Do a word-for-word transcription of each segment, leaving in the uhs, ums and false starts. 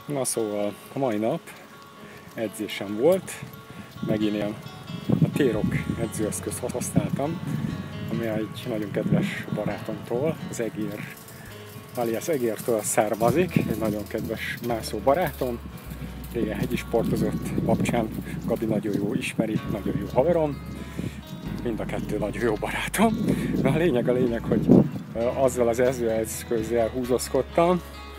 Na szóval a mai nap edzésem volt, megint ilyen a T-Rock edzőeszközt használtam, ami egy nagyon kedves barátomtól, az Egér, alias Egértől származik, egy nagyon kedves mászó barátom, régen hegyi sportozott kapcsán, Gabi nagyon jó ismeri, nagyon jó haverom, mind a kettő nagyon jó barátom. De a lényeg a lényeg, hogy azzal az edzőeszközzel húzózkodtam,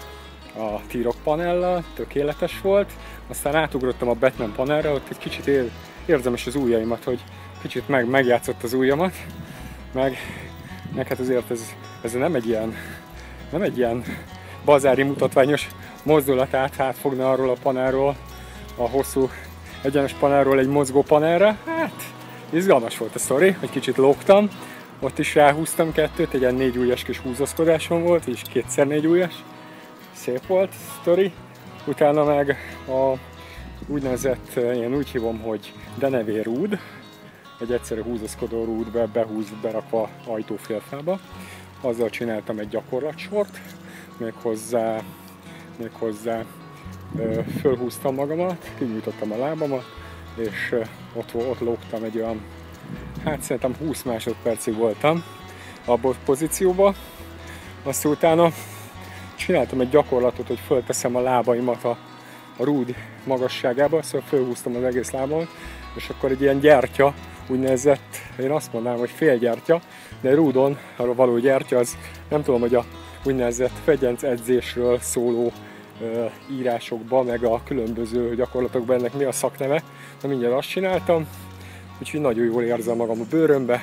a T-Rock panellal, tökéletes volt, aztán átugrottam a Batman panelre, ott egy kicsit ér, érzem is az ujjaimat, hogy kicsit meg, megjátszott az ujjamat, meg, meg hát azért ez, ez nem egy ilyen, nem egy ilyen bazári mutatványos mozdulat át, átfogna arról a panelról, a hosszú egyenes panelról egy mozgó panelre. Hát izgalmas volt a sztori, hogy kicsit lógtam, ott is ráhúztam kettőt, egy ilyen négy ujjas kis húzózkodásom volt, és kétszer négy ujjas. Szép volt a sztori. Utána meg a úgynevezett, én úgy hívom, hogy denevé rúd, egy egyszerű húzózkodó rúdbe behúz, berakva ajtófélfába. Azzal csináltam egy gyakorlatsort, méghozzá, méghozzá ö, fölhúztam magamat, kinyújtottam a lábamat, és ö, ott, ott lógtam egy olyan, hát szerintem húsz másodpercig voltam abban a pozícióban. Azt utána csináltam egy gyakorlatot, hogy fölteszem a lábaimat a, a rúd magasságába, szóval fölhúztam az egész lábamat, és akkor egy ilyen gyertya, úgynevezett, én azt mondanám, hogy félgyertya, de rúdon arra való gyertya, az nem tudom, hogy a úgynevezett fegyenc edzésről szóló ö, írásokban, meg a különböző gyakorlatokban ennek mi a szakneve, de mindjárt azt csináltam, úgyhogy nagyon jól érzem magam a bőrömbe,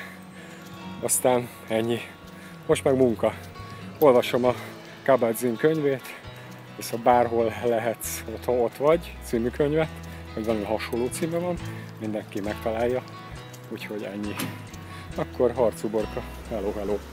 aztán ennyi. Most meg munka. Olvasom a Kabat-Zinn könyvét, és ha bárhol lehetsz, ott, ott vagy, című könyvet, vagy valami hasonló címe van, mindenki megtalálja, úgyhogy ennyi. Akkor harcuborka, hello, hello!